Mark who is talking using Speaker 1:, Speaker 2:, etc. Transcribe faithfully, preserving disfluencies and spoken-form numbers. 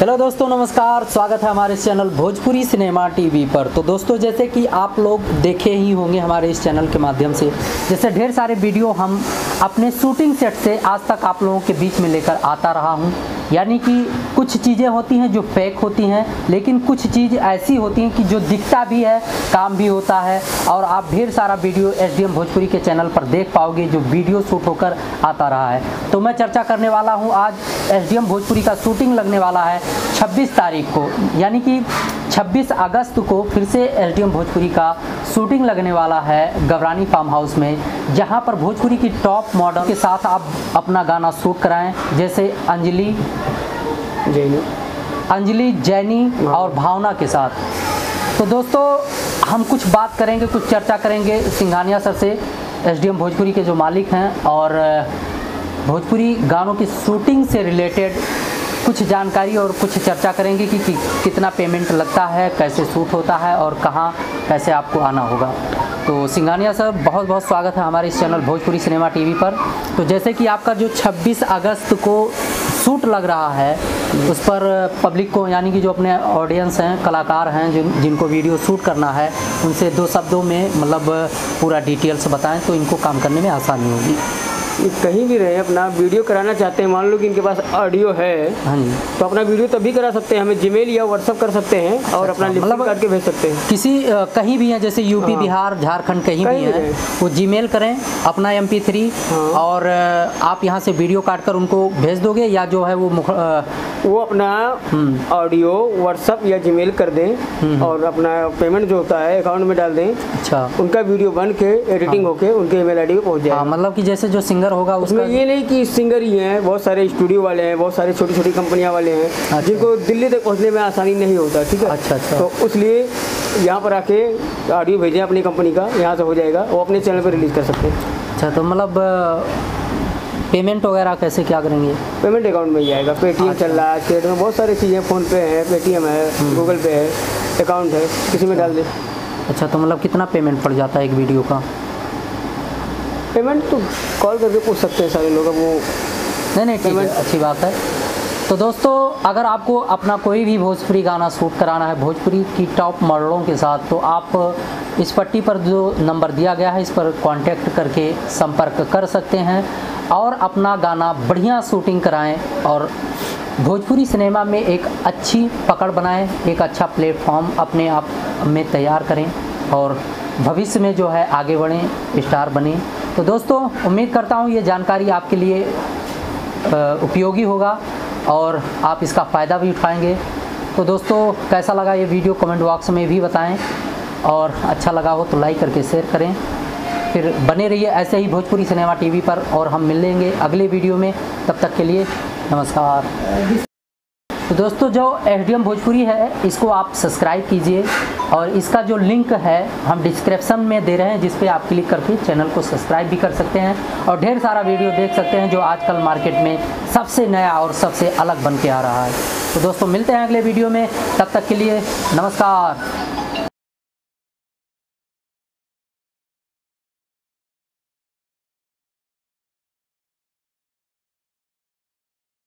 Speaker 1: Hello दोस्तों, नमस्कार। स्वागत है हमारे इस चैनल भोजपुरी सिनेमा टीवी पर। तो दोस्तों, जैसे कि आप लोग देखे ही होंगे हमारे इस चैनल के माध्यम से, जैसे ढेर सारे वीडियो हम अपने शूटिंग सेट से आज तक आप लोगों के बीच में लेकर आता रहा हूं। यानी कि कुछ चीज़ें होती हैं जो फेक होती हैं, लेकिन कुछ चीज़ ऐसी होती हैं कि जो दिखता भी है, काम भी होता है। और आप ढेर सारा video S D M Bhojpuri के चैनल पर देख पाओगे जो वीडियो शूट होकर आता रहा है। तो मैं चर्चा करने वाला हूं, आज एस डी एम भोजपुरी का शूटिंग लगने वाला है छब्बीस तारीख को, यानी कि छब्बीस अगस्त को फिर से एस डी एम भोजपुरी का शूटिंग लगने वाला है गवरानी फार्म हाउस में, जहां पर भोजपुरी की टॉप मॉडल के साथ आप अपना गाना शूट कराएं, जैसे अंजलि
Speaker 2: जैनी
Speaker 1: अंजलि जैनी और भावना के साथ। तो दोस्तों, हम कुछ बात करेंगे, कुछ चर्चा करेंगे सिंघानिया सर से, एस डी एम भोजपुरी के जो मालिक हैं, और भोजपुरी गानों की शूटिंग से रिलेटेड कुछ जानकारी और कुछ चर्चा करेंगे कि, कि कितना पेमेंट लगता है, कैसे शूट होता है और कहाँ कैसे आपको आना होगा। तो सिंघानिया सर, बहुत बहुत स्वागत है हमारे इस चैनल भोजपुरी सिनेमा टीवी पर। तो जैसे कि आपका जो छब्बीस अगस्त को शूट लग रहा है, उस पर पब्लिक को, यानी कि जो अपने ऑडियंस हैं, कलाकार हैं, जिन जिनको वीडियो शूट करना है, उनसे दो शब्दों में मतलब पूरा डिटेल्स बताएं तो इनको काम करने में आसानी होगी।
Speaker 2: कहीं भी रहे अपना वीडियो कराना चाहते हैं, मान लो कि इनके पास ऑडियो है,
Speaker 1: हाँ जी,
Speaker 2: तो अपना वीडियो तभी करा सकते हैं, हमें जीमेल या व्हाट्सअप कर सकते हैं और अपना लिप करके भेज सकते हैं।
Speaker 1: किसी आ, कहीं भी हैं, जैसे यूपी,
Speaker 2: हाँ,
Speaker 1: बिहार, झारखंड, कहीं, कहीं भी हैं, वो जीमेल करें अपना एम पी थ्री,
Speaker 2: हाँ, और
Speaker 1: आप यहाँ से वीडियो काट कर उनको भेज दोगे, या जो है वो मुख, आ,
Speaker 2: वो अपना ऑडियो व्हाट्सअप या जीमेल कर दें और अपना पेमेंट जो होता है अकाउंट में डाल दें।
Speaker 1: अच्छा,
Speaker 2: उनका वीडियो बन के एडिटिंग हाँ, होके उनके ईमेल आईडी पे पहुँच जाएगा।
Speaker 1: मतलब कि जैसे जो सिंगर होगा उसमें
Speaker 2: ये नहीं कि सिंगर ही हैं, बहुत सारे स्टूडियो वाले हैं, बहुत सारे छोटी छोटी कंपनियां वाले हैं। अच्छा। जिनको दिल्ली तक पहुंचने में आसानी नहीं होता, ठीक है।
Speaker 1: अच्छा अच्छा।
Speaker 2: तो इसलिए यहाँ पर आके ऑडियो भेजें अपनी कंपनी का, यहाँ से हो जाएगा, वो अपने चैनल पर रिलीज़ कर सकते हैं। अच्छा, तो मतलब पेमेंट वगैरह कैसे क्या करेंगे? पेमेंट अकाउंट में ही आएगा। पेटीएम अच्छा। चल रहा है स्टेट में, बहुत सारी चीज़ें, फ़ोन पे है, पेटीएम है, गूगल पे है, अकाउंट है, किसी में डाल दे।
Speaker 1: अच्छा, तो मतलब कितना पेमेंट पड़ जाता है एक वीडियो का?
Speaker 2: पेमेंट तो कॉल करके पूछ सकते हैं सारे लोग, अब वो
Speaker 1: नहीं नहीं ठीक है, अच्छी बात है। तो दोस्तों, अगर आपको अपना कोई भी भोजपुरी गाना शूट कराना है भोजपुरी की टॉप मॉडलों के साथ, तो आप इस पट्टी पर जो नंबर दिया गया है, इस पर कांटेक्ट करके संपर्क कर सकते हैं और अपना गाना बढ़िया शूटिंग कराएं और भोजपुरी सिनेमा में एक अच्छी पकड़ बनाएं, एक अच्छा प्लेटफॉर्म अपने आप में तैयार करें और भविष्य में जो है आगे बढ़ें, स्टार बनें। तो दोस्तों, उम्मीद करता हूँ ये जानकारी आपके लिए उपयोगी होगा और आप इसका फ़ायदा भी उठाएंगे। तो दोस्तों, कैसा लगा ये वीडियो कमेंट बॉक्स में भी बताएं, और अच्छा लगा हो तो लाइक करके शेयर करें। फिर बने रहिए ऐसे ही भोजपुरी सिनेमा टीवी पर, और हम मिलेंगे अगले वीडियो में। तब तक के लिए नमस्कार। तो दोस्तों, जो एस डी एम भोजपुरी है, इसको आप सब्सक्राइब कीजिए, और इसका जो लिंक है हम डिस्क्रिप्शन में दे रहे हैं, जिस पे आप क्लिक करके चैनल को सब्सक्राइब भी कर सकते हैं और ढेर सारा वीडियो देख सकते हैं जो आजकल मार्केट में सबसे नया और सबसे अलग बन के आ रहा है। तो दोस्तों, मिलते हैं अगले वीडियो में, तब तक के लिए नमस्कार।